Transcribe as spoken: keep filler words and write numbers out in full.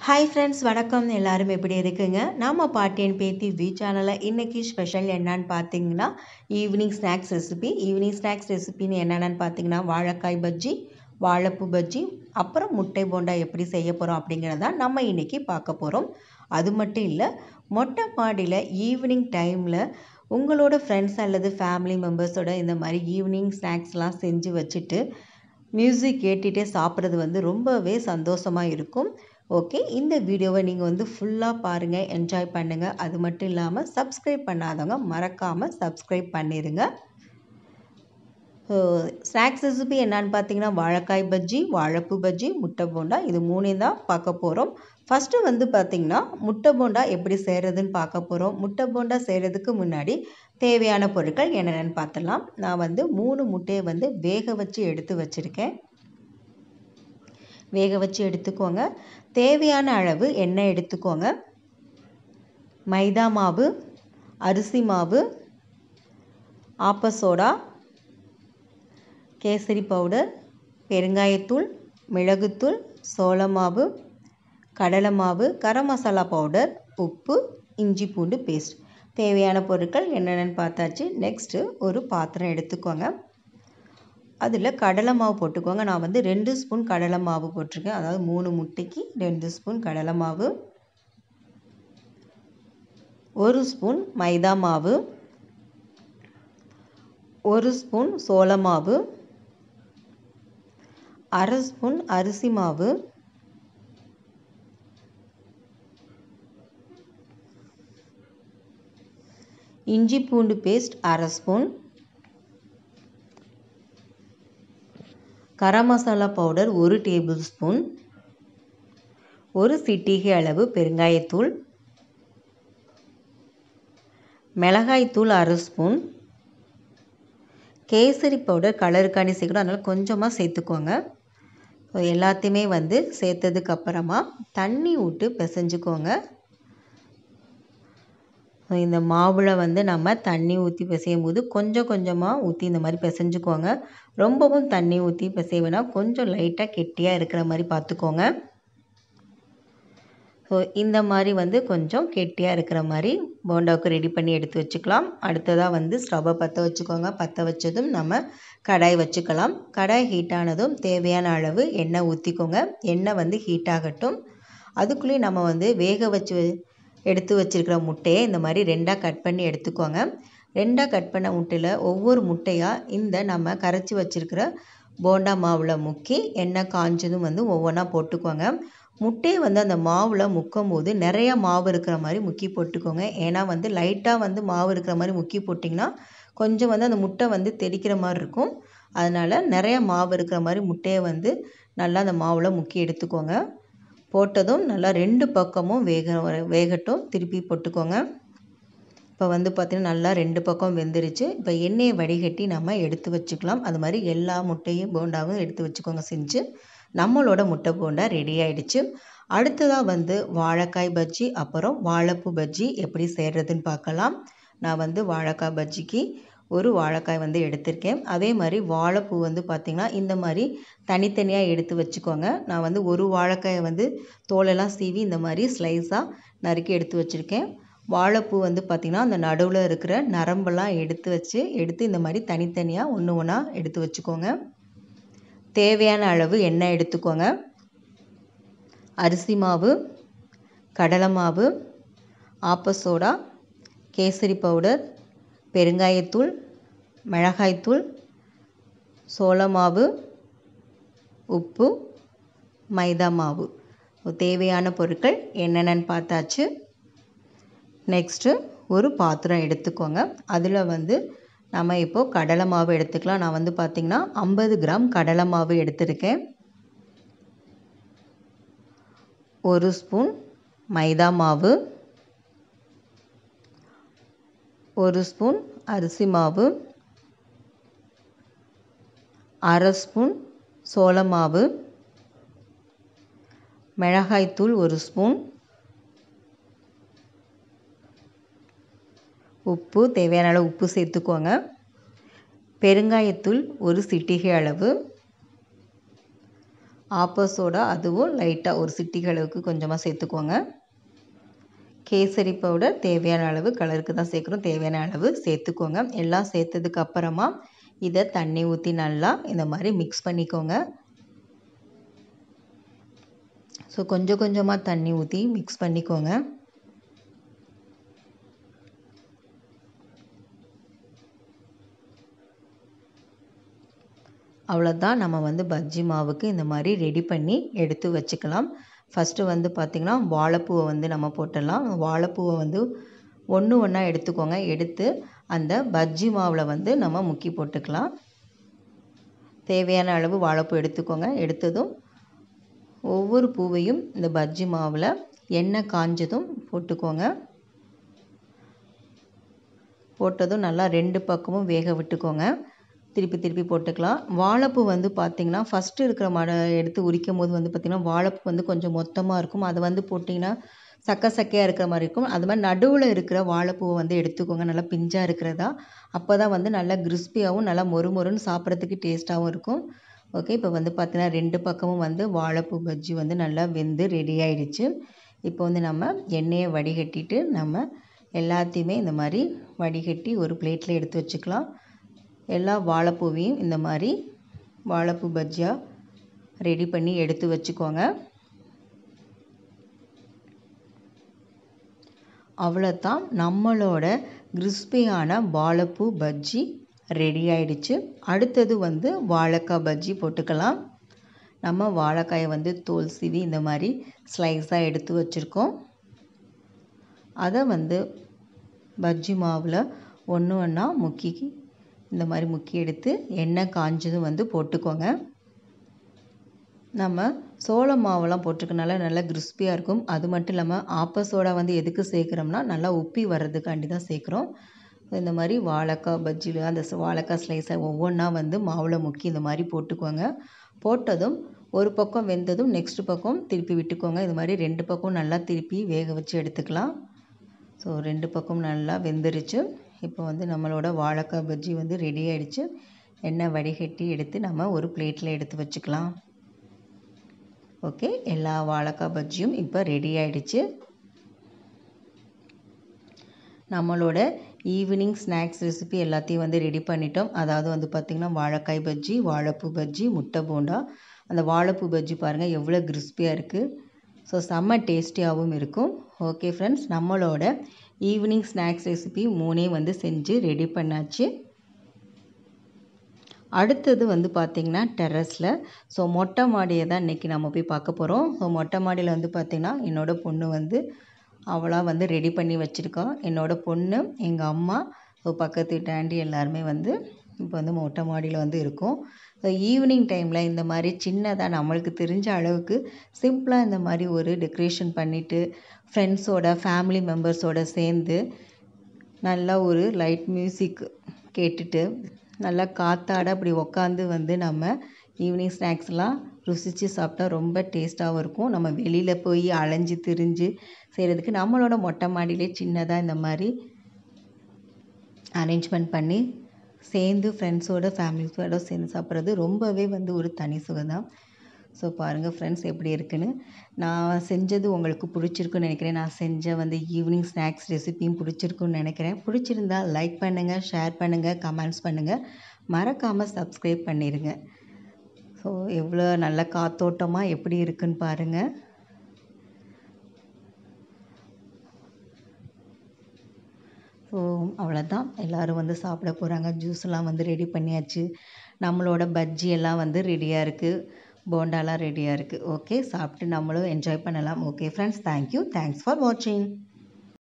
Hi friends, வணக்கம். எல்லாரும் எப்படி இருக்குங்க? நம்ம பாட்டி அண்ட் பேத்தி வி சேனலில் இன்றைக்கி ஸ்பெஷல் என்னன்னு பார்த்தீங்கன்னா evening snacks recipe. Evening snacks ரெசிபின்னு என்னென்னு பார்த்தீங்கன்னா வாழைக்காய் பஜ்ஜி, வாழைப்பூ பஜ்ஜி, அப்புறம் முட்டை போண்டா எப்படி செய்ய போகிறோம் அப்படிங்கிறதான் நம்ம இன்றைக்கி பார்க்க போகிறோம். அது மட்டும் இல்லை, மொட்டை மாடியில் ஈவினிங் டைமில் உங்களோட ஃப்ரெண்ட்ஸ் அல்லது ஃபேமிலி மெம்பர்ஸோட இந்த மாதிரி ஈவினிங் ஸ்நாக்ஸ்லாம் செஞ்சு வச்சுட்டு மியூசிக் கேட்டுகிட்டே சாப்பிட்றது வந்து ரொம்பவே சந்தோஷமாக இருக்கும். ஓகே, இந்த வீடியோவை நீங்கள் வந்து ஃபுல்லாக பாருங்கள், என்ஜாய் பண்ணுங்கள். அது மட்டும் இல்லாமல் சப்ஸ்கிரைப் பண்ணாதவங்க மறக்காமல் சப்ஸ்கிரைப் பண்ணிடுங்க. ஸ்நாக்ஸ் ரெசிபி என்னான்னு பார்த்தீங்கன்னா வாழைக்காய் பஜ்ஜி, வாழைப்பூ பஜ்ஜி, முட்டை போண்டா, இது மூணையும் தான் பார்க்க போகிறோம். ஃபஸ்ட்டு வந்து பார்த்திங்கன்னா முட்டை போண்டா எப்படி செய்கிறதுன்னு பார்க்க போகிறோம். முட்டை போண்டா செய்கிறதுக்கு முன்னாடி தேவையான பொருட்கள் என்னென்னு பார்த்துடலாம். நான் வந்து மூணு முட்டையை வந்து வேக வச்சு எடுத்து வச்சுருக்கேன். வேக வச்சு எடுத்துக்கோங்க. தேவையான அளவு எண்ணெய் எடுத்துக்கோங்க. மைதா மாவு, அரிசி மாவு, ஆப்ப சோடா, கேசரி பவுடர், பெருங்காயத்தூள், மிளகுத்தூள், சோள மாவு, கடலை மாவு, கரம் மசாலா பவுடர், உப்பு, இஞ்சி பூண்டு பேஸ்ட். தேவையான பொருட்கள் என்னென்னு பார்த்தாச்சு. நெக்ஸ்ட்டு ஒரு பாத்திரம் எடுத்துக்கோங்க. அதில் கடலை மாவு போட்டுக்கோங்க. நான் வந்து ரெண்டு ஸ்பூன் கடலை மாவு போட்டிருக்கேன். அதாவது மூணு முட்டைக்கு ரெண்டு ஸ்பூன் கடலை மாவு, ஒரு ஸ்பூன் மைதா மாவு, ஒரு ஸ்பூன் சோள மாவு, அரை ஸ்பூன் அரிசி மாவு, இஞ்சி பூண்டு பேஸ்ட் அரை ஸ்பூன், கரம் மசாலா பவுடர் ஒரு டேபிள் ஸ்பூன், ஒரு சிட்டிகை அளவு பெருங்காயத்தூள், மிளகாய்த்தூள் அரை ஸ்பூன், கேசரி பவுடர் கலருக்காண்டி சேர்க்கணும், அதனால் கொஞ்சமாக சேர்த்துக்கோங்க. எல்லாத்தையுமே வந்து சேர்த்ததுக்கப்புறமா தண்ணி விட்டு பிசைஞ்சுக்கோங்க. இந்த மாவில் வந்து நம்ம தண்ணி ஊற்றி பிசையும் போது கொஞ்சம் கொஞ்சமாக ஊற்றி இந்த மாதிரி பிசைஞ்சுக்கோங்க. ரொம்பவும் தண்ணி ஊற்றி பிசைய வேணாம், கொஞ்சம் லைட்டாக கெட்டியாக இருக்கிற மாதிரி பார்த்துக்கோங்க. ஸோ இந்த மாதிரி வந்து கொஞ்சம் கெட்டியாக இருக்கிற மாதிரி போண்டாவுக்கு ரெடி பண்ணி எடுத்து வச்சுக்கலாம். அடுத்ததாக வந்து ஸ்டவ்வை பற்ற வச்சுக்கோங்க. பற்ற வச்சதும் நம்ம கடாய் வச்சுக்கலாம். கடாய் ஹீட் ஆனதும் தேவையான அளவு எண்ணெய் ஊற்றிக்கோங்க. எண்ணெய் வந்து ஹீட் ஆகட்டும். அதுக்குள்ளேயும் நம்ம வந்து வேக வச்சு எடுத்து வச்சுருக்கிற முட்டையை இந்த மாதிரி ரெண்டாக கட் பண்ணி எடுத்துக்கோங்க. ரெண்டாக கட் பண்ண முட்டையில் ஒவ்வொரு முட்டையாக இந்த நம்ம கரைச்சி வச்சுருக்கிற போண்டா மாவில் முக்கி எண்ணெய் காஞ்சதும் வந்து ஒவ்வொன்றா போட்டுக்கோங்க. முட்டையை வந்து அந்த மாவில் முக்கும் போது நிறையா மாவு இருக்கிற மாதிரி முக்கி போட்டுக்கோங்க. ஏன்னா வந்து லைட்டாக வந்து மாவு இருக்கிற மாதிரி முக்கி போட்டிங்கன்னா கொஞ்சம் வந்து அந்த முட்டை வந்து தெளிக்கிற மாதிரி இருக்கும். அதனால் நிறையா மாவு இருக்கிற மாதிரி முட்டையை வந்து நல்லா அந்த மாவில் முக்கி எடுத்துக்கோங்க. போட்டதும் நல்லா ரெண்டு பக்கமும் வேக வேகட்டும் திருப்பி போட்டுக்கோங்க. இப்போ வந்து பார்த்திங்கன்னா நல்லா ரெண்டு பக்கம் வெந்துருச்சு. இப்போ எண்ணெயை வடிகட்டி நம்ம எடுத்து வச்சுக்கலாம். அது மாதிரி எல்லா முட்டையும் போண்டாவும் எடுத்து வச்சுக்கோங்க. செஞ்சு நம்மளோட முட்டை போண்டா ரெடி ஆகிடுச்சு. அடுத்ததாக வந்து வாழைக்காய் பஜ்ஜி அப்புறம் வாழைப்பூ பஜ்ஜி எப்படி செய்கிறதுன்னு பார்க்கலாம். நான் வந்து வாழைக்காய் பஜ்ஜிக்கு ஒரு வாழைக்காய் வந்து எடுத்திருக்கேன். அதே மாதிரி வாழைப்பூ வந்து பார்த்திங்கன்னா இந்த மாதிரி தனித்தனியாக எடுத்து வச்சுக்கோங்க. நான் வந்து ஒரு வாழைக்காயை வந்து தோலெல்லாம் சீவி இந்த மாதிரி ஸ்லைஸாக நறுக்கி எடுத்து வச்சுருக்கேன். வாழைப்பூ வந்து பார்த்திங்கன்னா அந்த நடுவில் இருக்கிற நரம்பெல்லாம் எடுத்து வச்சு எடுத்து இந்த மாதிரி தனித்தனியாக ஒன்று ஒன்றா எடுத்து வச்சுக்கோங்க. தேவையான அளவு எண்ணெய் எடுத்துக்கோங்க. அரிசி மாவு, கடலை மாவு, ஆப்ப சோடா, கேசரி பவுடர், பெருங்காயத்தூள், மிளகாய்த்தூள், சோள மாவு, உப்பு, மைதா மாவு. தேவையான பொருட்கள் என்னென்னு பார்த்தாச்சு. நெக்ஸ்ட்டு ஒரு பாத்திரம் எடுத்துக்கோங்க. அதில் வந்து நம்ம இப்போது கடலை மாவு எடுத்துக்கலாம். நான் வந்து பார்த்திங்கன்னா ஐம்பது கிராம் கடலை மாவு எடுத்திருக்கேன். ஒரு ஸ்பூன் மைதா மாவு, ஒரு ஸ்பூன் அரிசி மாவு, அரை ஸ்பூன் சோள மாவு, மிளகாய்த்தூள் ஒரு ஸ்பூன், உப்பு தேவையான அளவு உப்பு சேர்த்துக்கோங்க. பெருங்காயத்தூள் ஒரு சிட்டிகை அளவு, ஆப்ப சோடா அதுவும் லைட்டாக ஒரு சிட்டிகை அளவுக்கு கொஞ்சமாக சேர்த்துக்கோங்க. கேசரி பவுடர் தேவையான அளவு, கலருக்கு தான் சேர்க்குறோம், தேவையான அளவு சேர்த்துக்கோங்க. எல்லாம் சேர்த்ததுக்கு அப்புறமா இதை தண்ணி ஊற்றி நல்லா இந்த மாதிரி மிக்ஸ் பண்ணிக்கோங்க. ஸோ கொஞ்சம் கொஞ்சமாக தண்ணி ஊற்றி மிக்ஸ் பண்ணிக்கோங்க. அவ்வளோதான், நம்ம வந்து பஜ்ஜி மாவுக்கு இந்த மாதிரி ரெடி பண்ணி எடுத்து வச்சுக்கலாம். ஃபஸ்ட்டு வந்து பார்த்திங்கன்னா வாழைப்பூவை வந்து நம்ம போட்டுடலாம். வாழைப்பூவை வந்து ஒன்று ஒன்றா எடுத்துக்கோங்க. எடுத்து அந்த பஜ்ஜி மாவில் வந்து நம்ம முக்கி போட்டுக்கலாம். தேவையான அளவு வாழைப்பூ எடுத்துக்கோங்க. எடுத்ததும் ஒவ்வொரு பூவையும் இந்த பஜ்ஜி மாவில் எண்ணெய் காஞ்சதும் போட்டுக்கோங்க. போட்டதும் நல்லா ரெண்டு பக்கமும் வேக விட்டுக்கோங்க. திருப்பி திருப்பி போட்டுக்கலாம். வாழைப்பூ வந்து பார்த்திங்கன்னா ஃபஸ்ட்டு இருக்கிற மடை எடுத்து உரிக்கும் போது வந்து பார்த்திங்கன்னா வாழைப்பூ வந்து கொஞ்சம் மொத்தமாக இருக்கும். அதை வந்து போட்டிங்கன்னா சக்க சக்கையாக இருக்கிற மாதிரி இருக்கும். அது மாதிரி நடுவில் இருக்கிற வாழைப்பூவை வந்து எடுத்துக்கோங்க, நல்லா பிஞ்சாக இருக்கிறதா. அப்போ தான் வந்து நல்லா கிறிஸ்பியாகவும் நல்லா மொறு மொறுன்னு சாப்பிட்றதுக்கு டேஸ்ட்டாகவும் இருக்கும். ஓகே, இப்போ வந்து பார்த்திங்கன்னா ரெண்டு பக்கமும் வந்து வாழைப்பூ பஜ்ஜி வந்து நல்லா வெந்து ரெடி ஆகிடுச்சு. இப்போ வந்து நம்ம எண்ணெயை வடிகட்டிட்டு நம்ம எல்லாத்தையுமே இந்த மாதிரி வடிகட்டி ஒரு பிளேட்டில் எடுத்து வச்சுக்கலாம். எல்லா வாழைப்பூவையும் இந்த மாதிரி வாழைப்பூ பஜ்ஜியாக ரெடி பண்ணி எடுத்து வச்சுக்கோங்க. அவ்வளோதான், நம்மளோட கிறிஸ்பியான வாழைப்பூ பஜ்ஜி ரெடி ஆயிடுச்சு. அடுத்தது வந்து வாழைக்காய் பஜ்ஜி போட்டுக்கலாம். நம்ம வாழைக்காயை வந்து தோல் சீவி இந்த மாதிரி ஸ்லைஸாக எடுத்து வச்சுருக்கோம். அதை வந்து பஜ்ஜி மாவில் ஒன்று ஒன்றா முக்கி இந்த மாதிரி முக்கி எடுத்து எண்ணெய் காஞ்சதும் வந்து போட்டுக்கோங்க. நம்ம சோள மாவெல்லாம் போட்டிருக்கனால நல்லா கிறிஸ்பியாக இருக்கும். அது மட்டும் இல்லாமல் ஆப்ப சோடா வந்து எதுக்கு சேர்க்குறோம்னா நல்லா உப்பி வர்றதுக்காண்டி தான் சேர்க்குறோம். இந்த மாதிரி வாழைக்காய் பஜ்ஜியில் அந்த வாழைக்காய் ஸ்லைஸை ஒவ்வொன்றா வந்து மாவில் முக்கி இந்த மாதிரி போட்டுக்கோங்க. போட்டதும் ஒரு பக்கம் வெந்ததும் நெக்ஸ்ட் பக்கம் திருப்பி விட்டுக்கோங்க. இது மாதிரி ரெண்டு பக்கம் நல்லா திருப்பி வேக வச்சு எடுத்துக்கலாம். ஸோ ரெண்டு பக்கம் நல்லா வெந்துருச்சு. இப்போ வந்து நம்மளோட வாழைக்காய் பஜ்ஜி வந்து ரெடி ஆகிடுச்சு. எண்ணெய் வடிகட்டி எடுத்து நம்ம ஒரு பிளேட்டில் எடுத்து வச்சுக்கலாம். ஓகே, எல்லா வாழைக்காய் பஜ்ஜியும் இப்போ ரெடி ஆகிடுச்சு. நம்மளோட ஈவினிங் ஸ்நாக்ஸ் ரெசிபி எல்லாத்தையும் வந்து ரெடி பண்ணிட்டோம். அதாவது வந்து பார்த்திங்கன்னா வாழைக்காய் பஜ்ஜி, வாழைப்பூ பஜ்ஜி, முட்டை போண்டா. அந்த வாழைப்பூ பஜ்ஜி பாருங்கள் எவ்வளோ கிறிஸ்பியாக இருக்குது. ஸோ செம்ம டேஸ்டியாகவும் இருக்கும். ஓகே ஃப்ரெண்ட்ஸ், நம்மளோட ஈவினிங் ஸ்நாக்ஸ் ரெசிபி மூணே வந்து செஞ்சு ரெடி பண்ணாச்சு. அடுத்தது வந்து பார்த்திங்கன்னா டெரஸில் ஸோ மொட்டை மாடியை தான் இன்றைக்கி நம்ம போய் பார்க்க போகிறோம். ஸோ மொட்டை மாடியில் வந்து பார்த்திங்கன்னா என்னோடய பொண்ணு வந்து அவளாக வந்து ரெடி பண்ணி வச்சுருக்கா. என்னோடய பொண்ணு, எங்கள் அம்மா, ஸோ பக்கத்து வீட்டு ஆண்டி எல்லாருமே வந்து இப்போ வந்து மொட்டை மாடியில் வந்து இருக்கோம். ஸோ ஈவினிங் டைமில் இந்த மாதிரி சின்னதாக நம்மளுக்கு தெரிஞ்ச அளவுக்கு சிம்பிளாக இந்த மாதிரி ஒரு டெக்கரேஷன் பண்ணிவிட்டு ஃப்ரெண்ட்ஸோட ஃபேமிலி மெம்பர்ஸோடு சேர்ந்து நல்லா ஒரு லைட் மியூசிக் கேட்டுட்டு நல்லா காற்றாட அப்படி உக்காந்து வந்து நம்ம ஈவினிங் ஸ்நாக்ஸ்லாம் ருசித்து சாப்பிட்டா ரொம்ப டேஸ்ட்டாகவும் இருக்கும். நம்ம வெளியில் போய் அலைஞ்சு திரிஞ்சு செய்கிறதுக்கு நம்மளோட மொட்டை மாடியிலே சின்னதாக இந்த மாதிரி அரேஞ்ச்மெண்ட் பண்ணி சேர்ந்து ஃப்ரெண்ட்ஸோட ஃபேமிலிஸோட சேர்ந்து சாப்பிட்றது ரொம்பவே வந்து ஒரு தனி சுகம்தான். ஸோ பாருங்கள் ஃப்ரெண்ட்ஸ் எப்படி இருக்குன்னு. நான் செஞ்சது உங்களுக்கு பிடிச்சிருக்குன்னு நினைக்கிறேன். நான் செஞ்ச வந்து ஈவினிங் ஸ்நாக்ஸ் ரெசிபியும் பிடிச்சிருக்குன்னு நினைக்கிறேன். பிடிச்சிருந்தா லைக் பண்ணுங்கள், ஷேர் பண்ணுங்கள், கமெண்ட்ஸ் பண்ணுங்கள், மறக்காமல் சப்ஸ்கிரைப் பண்ணிடுங்க. ஸோ எவ்வளோ நல்ல காத்தோட்டமாக எப்படி இருக்குன்னு பாருங்கள். ஸோ அவ்வளோதான், எல்லோரும் வந்து சாப்பிட போகிறாங்க. ஜூஸ்லாம் வந்து ரெடி பண்ணியாச்சு. நம்மளோட பஜ்ஜி எல்லாம் வந்து ரெடியாக இருக்குது, போண்டாலாம் ரெடியாக இருக்குது. ஓகே, சாப்பிட்டு நம்மளும் என்ஜாய் பண்ணலாம். Okay friends, thank you, thanks for வாட்சிங்.